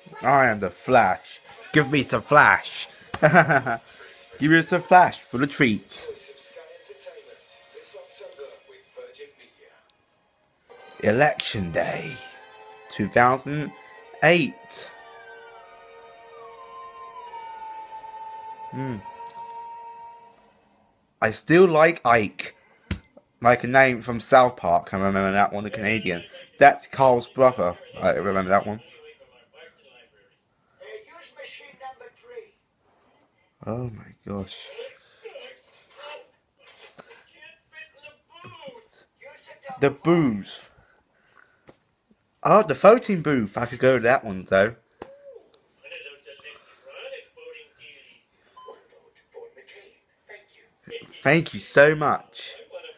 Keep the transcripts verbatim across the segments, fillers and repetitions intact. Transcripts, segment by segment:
I am the Flash. Give me some Flash. Give me some Flash for the treat. Election Day, two thousand eight. Hmm. I still like Ike. Like a name from South Park. I remember that one, the Canadian. That's Carl's brother. I remember that one. Oh my gosh. The booth. Oh, the voting booth. I could go to that one though. Thank you so much.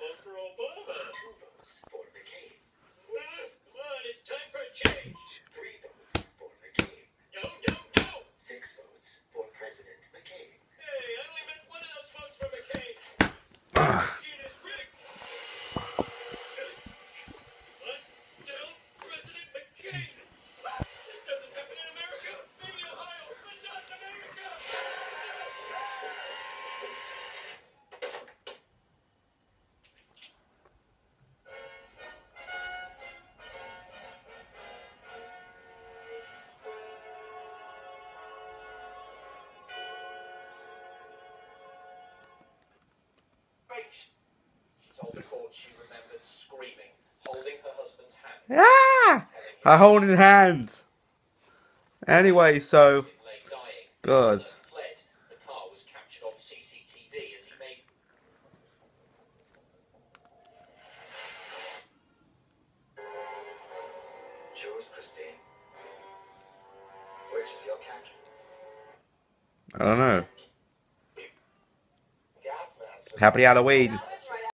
She told the court she remembered screaming, holding her husband's hand. Ah! I hold his hands. Anyway, so good. The car was captured on C C T V as he made. Jules Christine, which is your cat? I don't know. Happy Halloween.